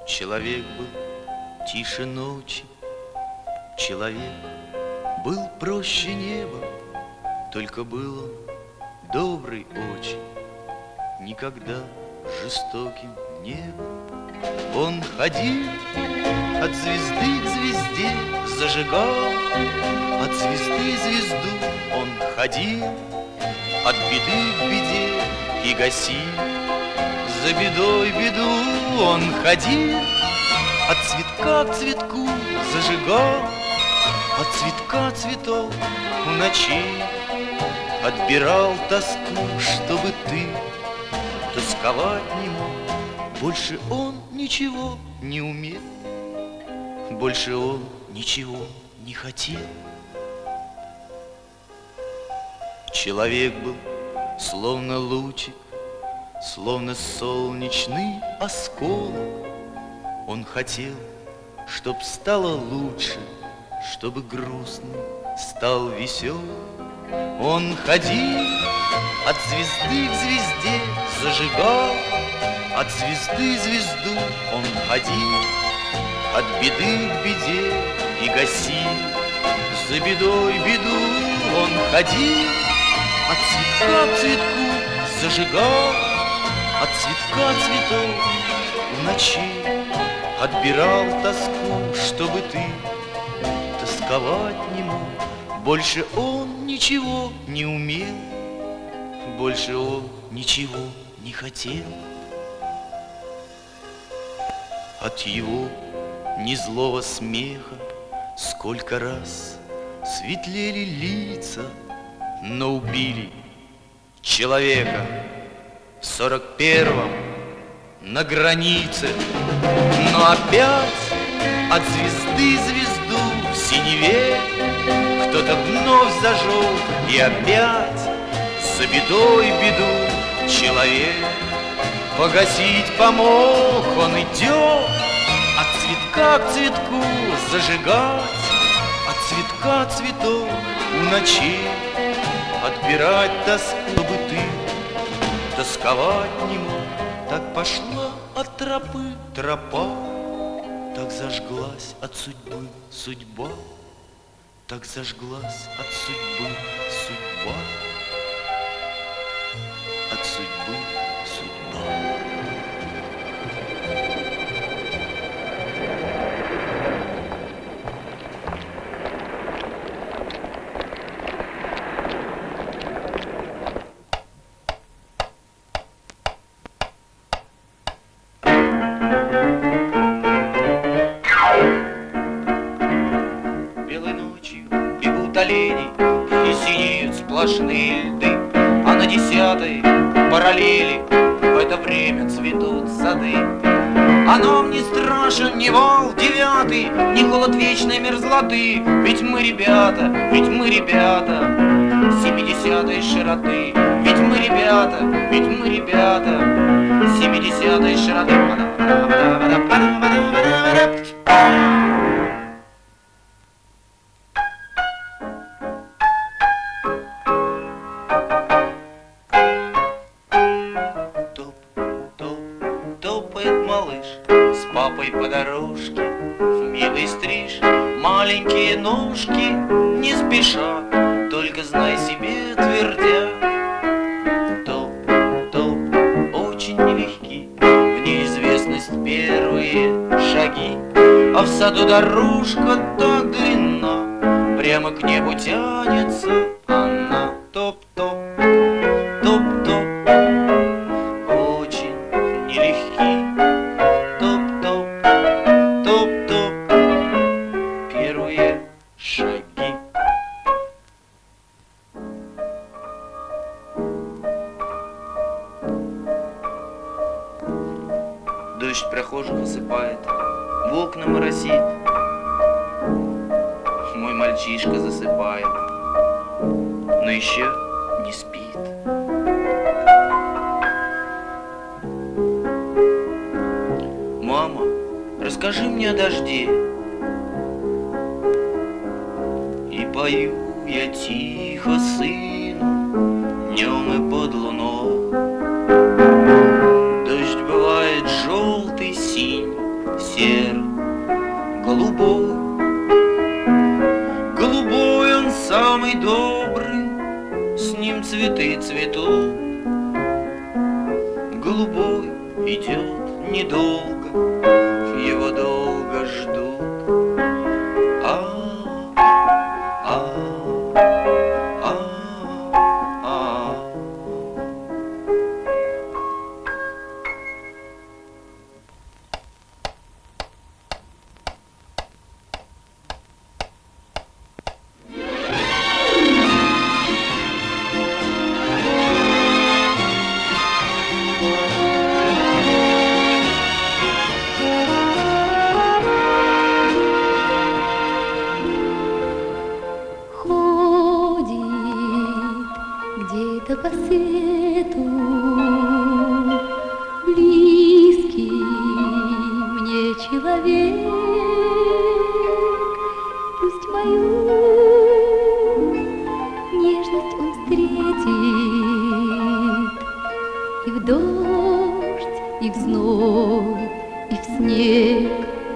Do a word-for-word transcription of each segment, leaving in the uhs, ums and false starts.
Человек был тише ночи, человек был проще неба, только был он добрый очень, никогда жестоким не был. Он ходил от звезды к звезде, зажигал от звезды звезду. Он ходил от беды к беде и гасил за бедой беду. Он ходил от цветка к цветку, зажигал от цветка цветов у ночей, отбирал тоску, чтобы ты тосковать не мог. Больше он ничего не умел, больше он ничего не хотел. Человек был словно лучик, словно солнечный осколок. Он хотел, чтоб стало лучше, чтобы грустным стал веселым. Он ходил от звезды к звезде, зажигал от звезды звезду. Он ходил от беды к беде и гасил за бедой беду. Он ходил от цветка к цветку, зажигал от цветка цветов в ночи, отбирал тоску, чтобы ты тосковать не мог. Больше он ничего не умел, больше он ничего не хотел. От его незлого смеха сколько раз светлели лица, но убили человека в сорок первом на границе. Но опять от звезды звезду в синеве кто-то вновь зажег, и опять за бедой беду человек погасить помог. Он идет от цветка к цветку, зажигать от цветка цветов у ночей, отбирать тоску, чтобы ты тосковать не мог. Так пошла от тропы тропа, так зажглась от судьбы судьба, так зажглась от судьбы судьба, от судьбы судьба. И синеют сплошные льды, а на десятой параллели в это время цветут сады. А нам не страшен ни вал девятый, ни холод вечной мерзлоты, ведь мы ребята, ведь мы ребята семидесятой широты, ведь мы ребята, ведь мы ребята семидесятой широты. Папой по дорожке в милый стриж, маленькие ножки не спеша, только знай себе твердя. Топ, топ, очень нелегки, в неизвестность первые шаги, а в саду дорожка так длинна, прямо к небу тянется она. Топ-топ, топ-топ, очень нелегки. Дождь прохожих осыпает, в окна моросит, мой мальчишка засыпает, но еще не спит. Мама, расскажи мне о дожде. И пою я тихо сыну днем и под луной. Дождь бывает желтый, синь, цветы цветут. Голубой идет недолго, его долго ждут. А, а, а, а. Где-то по свету близкий мне человек, пусть мою нежность он встретит и в дождь, и в зной, и в снег.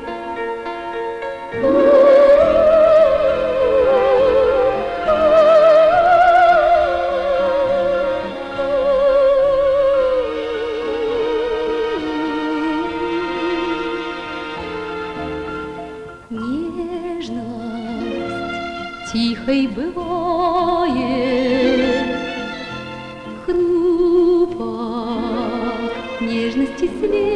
Тихой бывает, хрупок нежности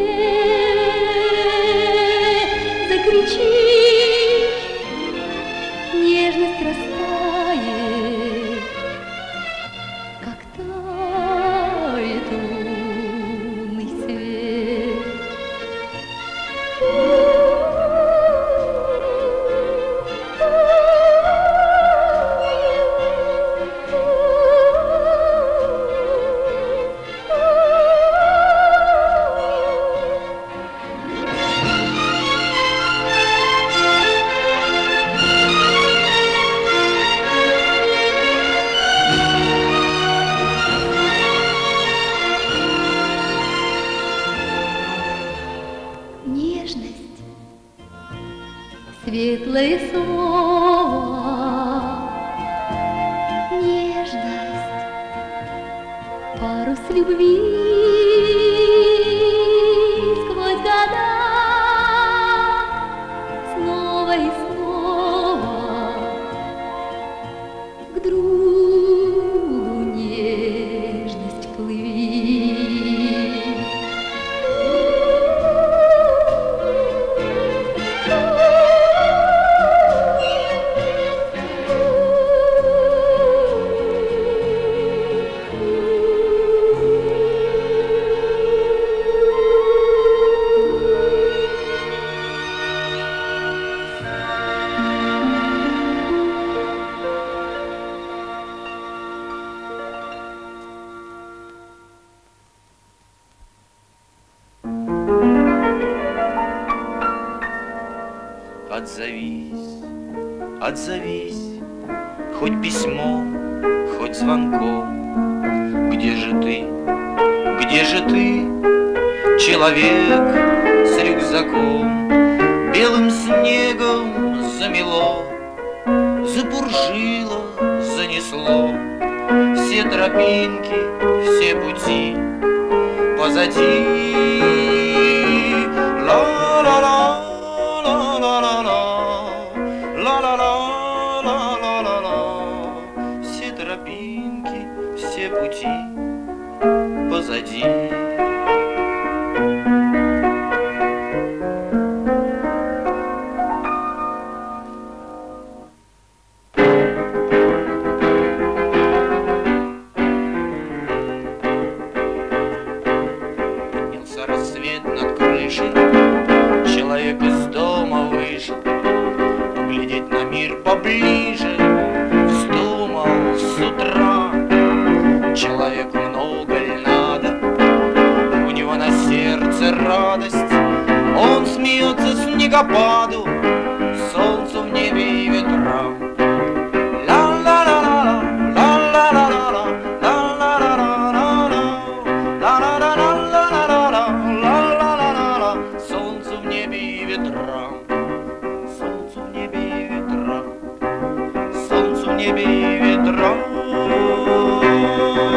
свет. Закричишь, нежность растает, как тает лунный свет. Светлое слово, нежность, парус любви сквозь года, снова и снова к другу нежность плыви. Отзовись, отзовись, хоть письмом, хоть звонком. Где же ты, где же ты, человек с рюкзаком? Белым снегом замело, запуржило, занесло. Все тропинки, все пути позади. Ла-ла-ла. Все тропинки, все пути позади. Поднялся рассвет над крышей, человек из дома вышел, поглядеть на мир поближе. Вздумал с утра, человеку много ли надо, у него на сердце радость. Он смеется снегопаду, солнцу в небе и ветрам. Солнцу в небе и ветрам, солнцу в небе и ветрам, солнцу в небе и ветрам.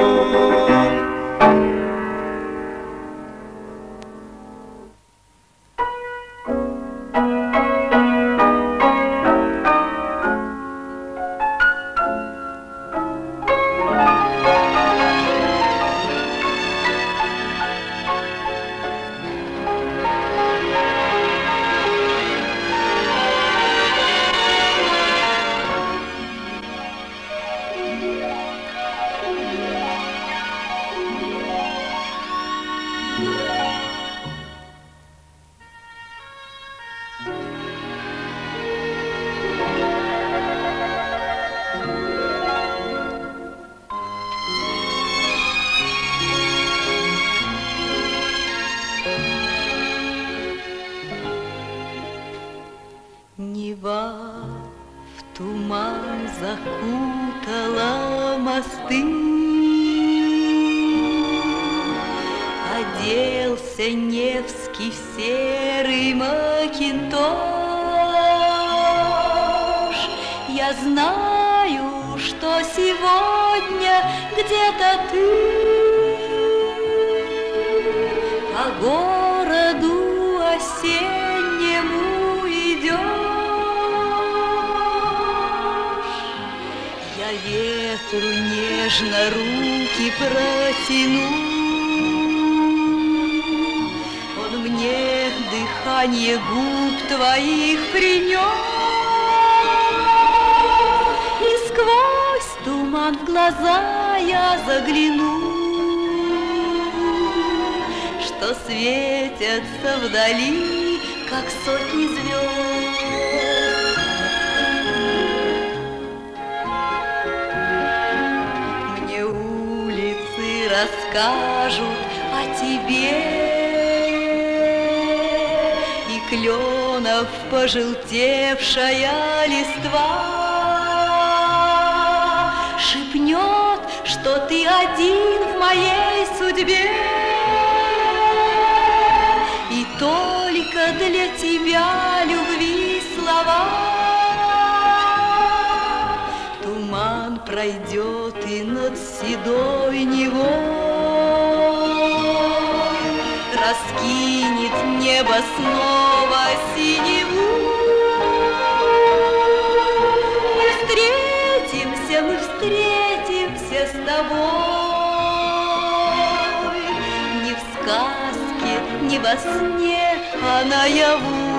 Оденься, Невский, в серый макинтош. Я знаю, что сегодня где-то ты по городу осеннему идешь. Я ветру нежно руки протяну, он мне дыхание губ твоих принес. И сквозь туман в глаза я загляну, что светятся вдали, как сотни звезд. Мне улицы расскажут о тебе, и кленов пожелтевшая листва шепнет, что ты один в моей судьбе. И только для тебя любви слова. Туман пройдет и над седой Невой раскинет небо снова синеву. Мы встретимся, мы встретимся с тобой не в сказке, не во сне, а наяву.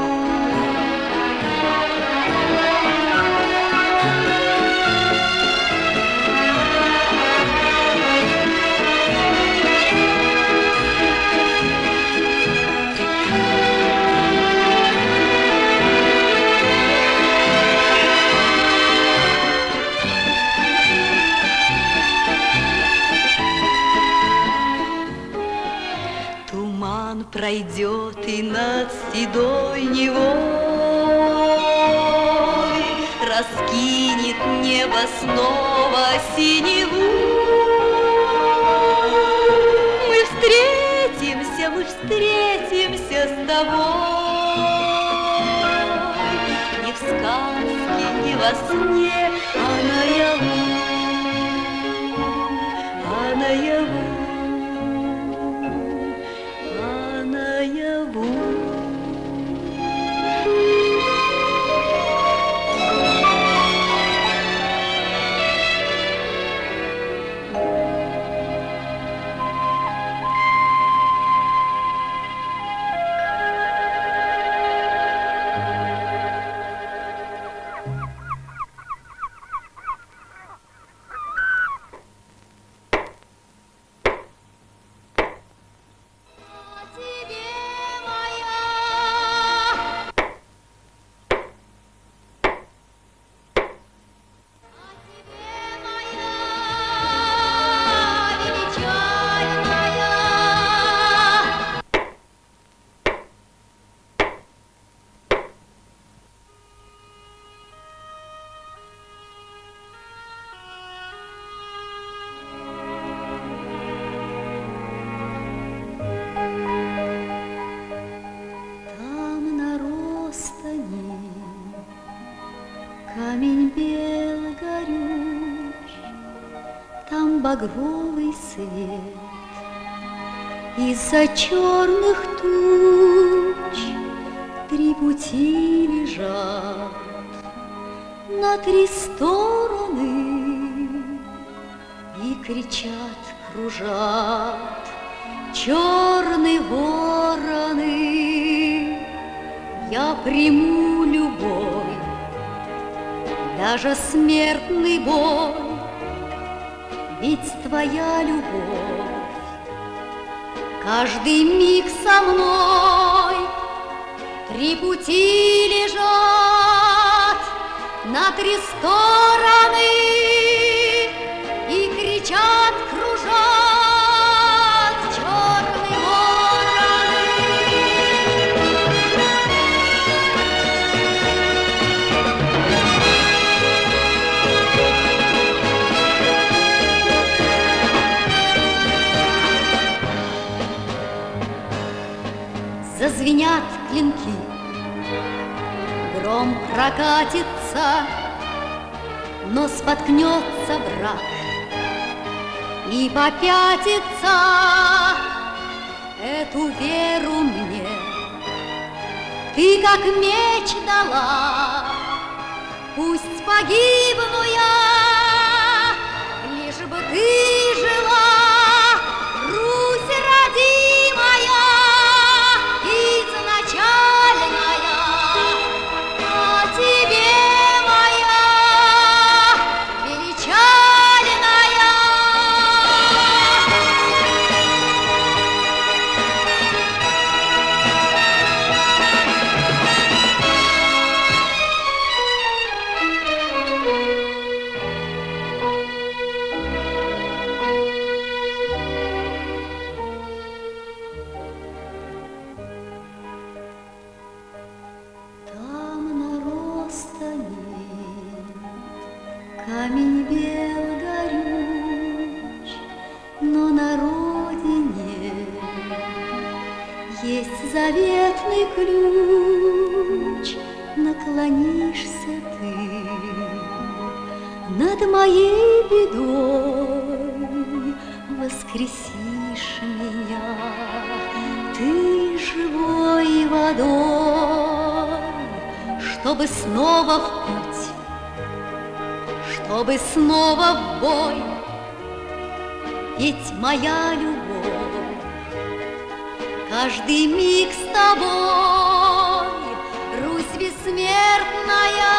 Пройдет и над седой Невой раскинет небо снова синеву. Мы встретимся, мы встретимся с тобой не в сказке, не во сне, а наяву, а наяву. Камень бел горюч, там багровый свет, из-за черных туч три пути лежат на три стороны и кричат, кружат черные вороны. Я приму любовь, даже смертный бой, ведь твоя любовь каждый миг со мной. Три пути лежат на три стороны и кричат, кружат черные вороны. зазвенят клинки, гром прокатится, но споткнется враг и попятится. Эту веру мне ты как меч дала, пусть погибну я, лишь бы ты жила, Русь родимая, изначальная, о тебе моя величальная. Камень бел горюч, но на родине есть заветный ключ. Наклонишься ты над моей бедой, воскресишь меня ты живой водой, чтобы снова в путь, чтобы снова в бой. Ведь моя любовь каждый миг с тобой, Русь бессмертная,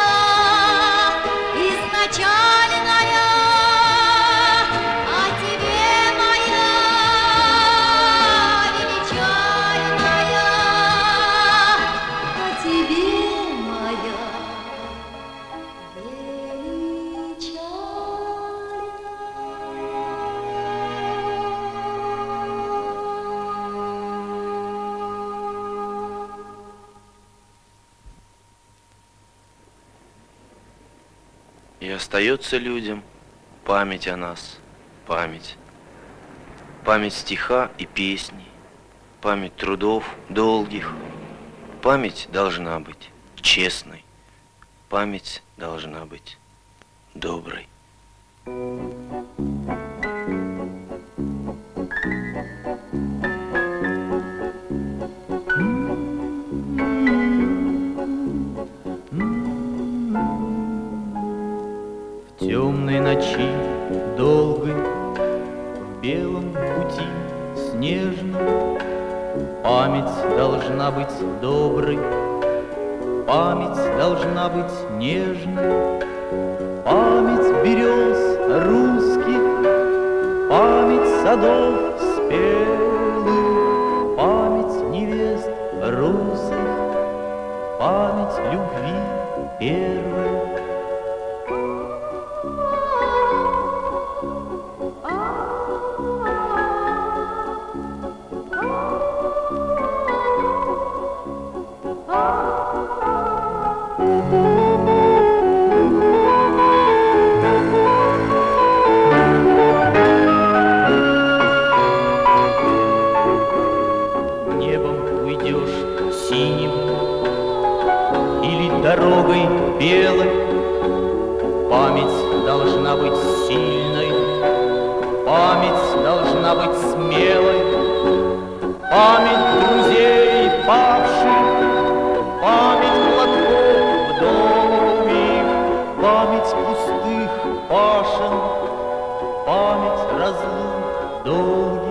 изначальная, о тебе моя величальная, о тебе моя И остается людям память о нас, память. Память стиха и песни, память трудов долгих. Память должна быть честной, память должна быть доброй. В темной ночи долгой, в белом пути снежном, память должна быть доброй, память должна быть нежной, память берез русских, память садов спелых, память невест русых, память любви первой. Дорогой белой, память должна быть сильной, память должна быть смелой, память друзей павших, память платков вдовьих, память пустых пашен, память разлук долгих.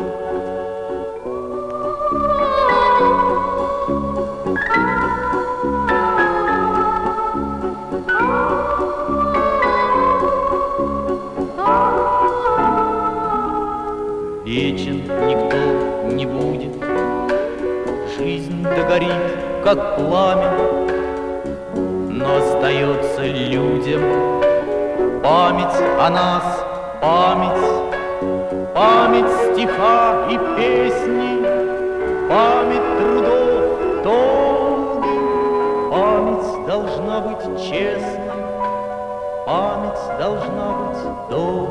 Вечен никто не будет, жизнь догорит, как пламя, но остается людям память о нас, память, память стиха и песни, память трудов долгих, память должна быть честной, память должна быть доброй.